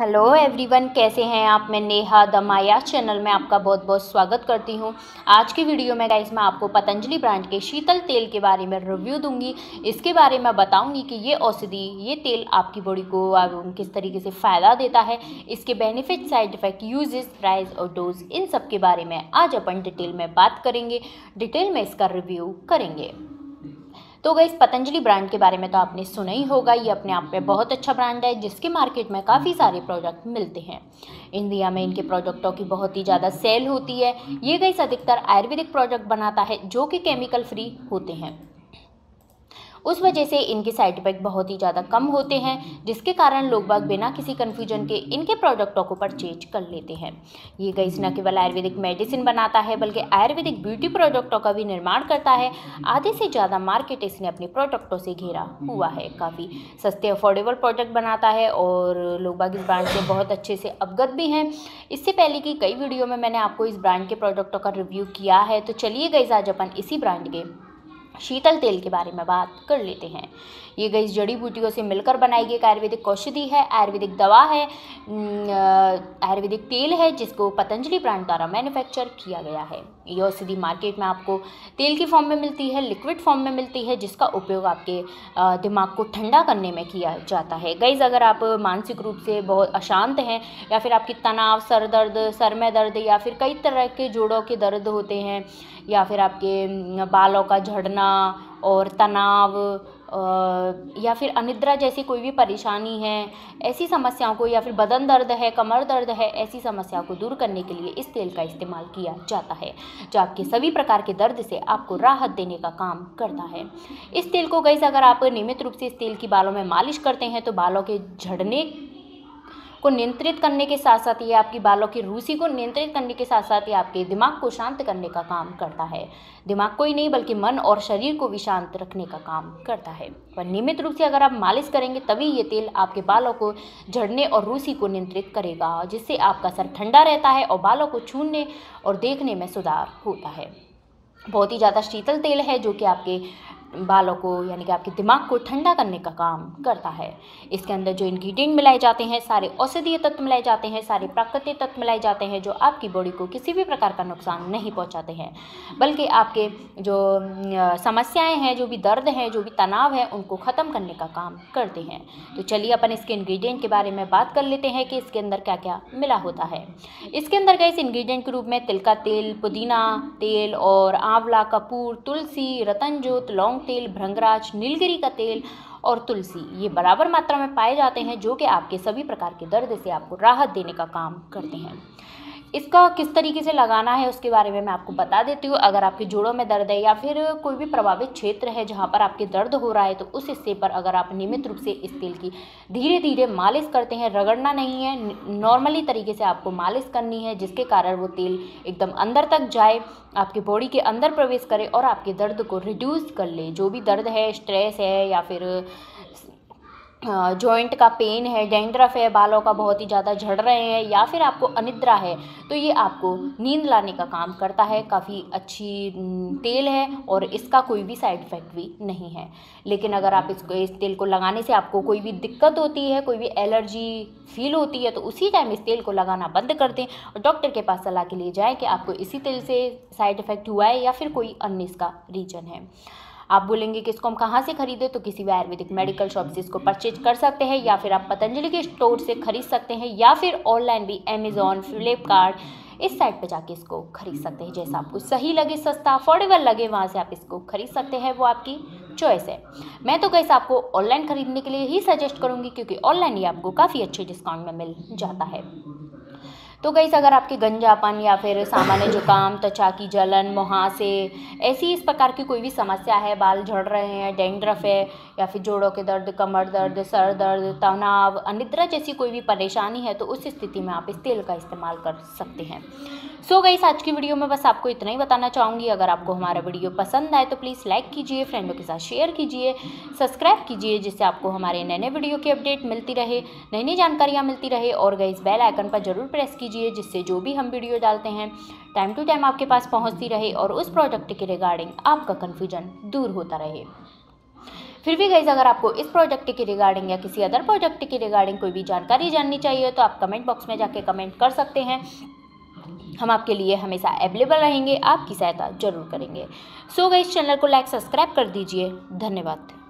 Hello everyone, कैसे हैं आप। मैं नेहा द माया चैनल में आपका बहुत बहुत स्वागत करती हूं। आज की वीडियो में गाइस मैं आपको पतंजलि ब्रांड के शीतल तेल के बारे में रिव्यू दूंगी। इसके बारे में बताऊंगी कि ये औषधि ये तेल आपकी बॉडी को किस तरीके से फ़ायदा देता है, इसके benefit, side effect, uses, price और डोज, इन सब के बारे में आज अपन डिटेल में बात करेंगे, डिटेल में इसका रिव्यू करेंगे। तो गाइस पतंजलि ब्रांड के बारे में तो आपने सुना ही होगा। ये अपने आप में बहुत अच्छा ब्रांड है जिसके मार्केट में काफ़ी सारे प्रोडक्ट मिलते हैं। इंडिया में इनके प्रोडक्टों की बहुत ही ज़्यादा सेल होती है। ये गाइस अधिकतर आयुर्वेदिक प्रोडक्ट बनाता है जो कि केमिकल फ्री होते हैं। उस वजह से इनके साइड इफेक्ट बहुत ही ज़्यादा कम होते हैं, जिसके कारण लोग बाग बिना किसी कन्फ्यूजन के इनके प्रोडक्टों को परचेज कर लेते हैं। ये गाइस न केवल आयुर्वेदिक मेडिसिन बनाता है बल्कि आयुर्वेदिक ब्यूटी प्रोडक्टों का भी निर्माण करता है। आधे से ज़्यादा मार्केट इसने अपने प्रोडक्टों से घेरा हुआ है। काफ़ी सस्ते अफोर्डेबल प्रोडक्ट बनाता है और लोग बाग इस ब्रांड से बहुत अच्छे से अवगत भी हैं। इससे पहले की कई वीडियो में मैंने आपको इस ब्रांड के प्रोडक्टों का रिव्यू किया है। तो चलिए गाइस आज अपन इसी ब्रांड के शीतल तेल के बारे में बात कर लेते हैं। ये गई जड़ी बूटियों से मिलकर बनाई गई एक आयुर्वेदिक औषधि है, आयुर्वेदिक दवा है, आयुर्वेदिक तेल है जिसको पतंजलि ब्रांड द्वारा मैन्युफैक्चर किया गया है। ये औषधि मार्केट में आपको तेल की फॉर्म में मिलती है, लिक्विड फॉर्म में मिलती है, जिसका उपयोग आपके दिमाग को ठंडा करने में किया जाता है। गाइस अगर आप मानसिक रूप से बहुत अशांत हैं या फिर आपकी तनाव, सर दर्द, सर में दर्द या फिर कई तरह के जोड़ों के दर्द होते हैं या फिर आपके बालों का झड़ना और तनाव या फिर अनिद्रा जैसी कोई भी परेशानी है, ऐसी समस्याओं को, या फिर बदन दर्द है, कमर दर्द है, ऐसी समस्याओं को दूर करने के लिए इस तेल का इस्तेमाल किया जाता है जो आपके सभी प्रकार के दर्द से आपको राहत देने का काम करता है। इस तेल को गाइस अगर आप नियमित रूप से इस तेल की बालों में मालिश करते हैं तो बालों के झड़ने को नियंत्रित करने के साथ साथ ये आपकी बालों की रूसी को नियंत्रित करने के साथ साथ ये आपके दिमाग को शांत करने का काम करता है। दिमाग को ही नहीं बल्कि मन और शरीर को भी शांत रखने का काम करता है। पर नियमित रूप से अगर आप मालिश करेंगे तभी ये तेल आपके बालों को झड़ने और रूसी को नियंत्रित करेगा, जिससे आपका सर ठंडा रहता है और बालों को छूने और देखने में सुधार होता है। बहुत ही ज़्यादा शीतल तेल है जो कि आपके बालों को यानी कि आपके दिमाग को ठंडा करने का काम करता है। इसके अंदर जो इंग्रेडिएंट मिलाए जाते हैं सारे औषधीय तत्व मिलाए जाते हैं, सारे प्राकृतिक तत्व मिलाए जाते हैं जो आपकी बॉडी को किसी भी प्रकार का नुकसान नहीं पहुंचाते हैं, बल्कि आपके जो समस्याएं हैं, जो भी दर्द हैं, जो भी तनाव है, उनको ख़त्म करने का काम करते हैं। तो चलिए अपन इसके इंग्रेडिएंट के बारे में बात कर लेते हैं कि इसके अंदर क्या क्या मिला होता है। इसके अंदर गए इस इंग्रेडिएंट के रूप में तिल का तेल, पुदीना तेल और आंवला, कपूर, तुलसी, रतनजोत, लौंग तेल, भृंगराज, नीलगिरी का तेल और तुलसी ये बराबर मात्रा में पाए जाते हैं जो कि आपके सभी प्रकार के दर्द से आपको राहत देने का काम करते हैं। इसका किस तरीके से लगाना है उसके बारे में मैं आपको बता देती हूँ। अगर आपके जोड़ों में दर्द है या फिर कोई भी प्रभावित क्षेत्र है जहाँ पर आपके दर्द हो रहा है तो उस हिस्से पर अगर आप नियमित रूप से इस तेल की धीरे धीरे मालिश करते हैं, रगड़ना नहीं है, नॉर्मली तरीके से आपको मालिश करनी है, जिसके कारण वो तेल एकदम अंदर तक जाए, आपके बॉडी के अंदर प्रवेश करे और आपके दर्द को रिड्यूस कर ले। जो भी दर्द है, स्ट्रेस है या फिर जॉइंट का पेन है, डैंड्रफ है, बालों का बहुत ही ज़्यादा झड़ रहे हैं या फिर आपको अनिद्रा है, तो ये आपको नींद लाने का काम करता है। काफ़ी अच्छी तेल है और इसका कोई भी साइड इफ़ेक्ट भी नहीं है। लेकिन अगर आप इस तेल को लगाने से आपको कोई भी दिक्कत होती है, कोई भी एलर्जी फील होती है, तो उसी टाइम इस तेल को लगाना बंद कर दें और डॉक्टर के पास सलाह के लिए जाएँ कि आपको इसी तेल से साइड इफ़ेक्ट हुआ है या फिर कोई अन्य इसका रीज़न है। आप बोलेंगे कि इसको हम कहाँ से खरीदें, तो किसी भी आयुर्वेदिक मेडिकल शॉप से इसको परचेज कर सकते हैं या फिर आप पतंजलि के स्टोर से खरीद सकते हैं या फिर ऑनलाइन भी अमेज़ॉन, फ्लिपकार्ट इस साइट पे जाके इसको खरीद सकते हैं। जैसा आपको सही लगे, सस्ता अफोर्डेबल लगे, वहाँ से आप इसको खरीद सकते हैं, वो आपकी चॉइस है। मैं तो कैसे आपको ऑनलाइन खरीदने के लिए ही सजेस्ट करूँगी क्योंकि ऑनलाइन ही आपको काफ़ी अच्छे डिस्काउंट में मिल जाता है। तो गाइस अगर आपके गंजापन या फिर सामान्य जुकाम, त्वचा की जलन, मुहासे, ऐसी इस प्रकार की कोई भी समस्या है, बाल झड़ रहे हैं, डैंड्रफ है या फिर जोड़ों के दर्द, कमर दर्द, सर दर्द, तनाव, अनिद्रा जैसी कोई भी परेशानी है तो उस स्थिति में आप इस तेल का इस्तेमाल कर सकते हैं। सो गाइस आज की वीडियो में बस आपको इतना ही बताना चाहूँगी। अगर आपको हमारा वीडियो पसंद आए तो प्लीज़ लाइक कीजिए, फ्रेंडों के साथ शेयर कीजिए, सब्सक्राइब कीजिए, जिससे आपको हमारे नए नए वीडियो की अपडेट मिलती रहे, नई नई जानकारियाँ मिलती रहे। और गाइस बेल आइकन पर जरूर प्रेस कीजिए जिससे जो भी हम वीडियो डालते हैं टाइम टू टाइम आपके पास पहुँचती रहे और उस प्रोडक्ट के रिगार्डिंग आपका कन्फ्यूजन दूर होता रहे। फिर भी गाइस अगर आपको इस प्रोजेक्ट की रिगार्डिंग या किसी अदर प्रोजेक्ट की रिगार्डिंग कोई भी जानकारी जाननी चाहिए तो आप कमेंट बॉक्स में जाके कमेंट कर सकते हैं। हम आपके लिए हमेशा अवेलेबल रहेंगे, आपकी सहायता जरूर करेंगे। सो गाइस चैनल को लाइक सब्सक्राइब कर दीजिए। धन्यवाद।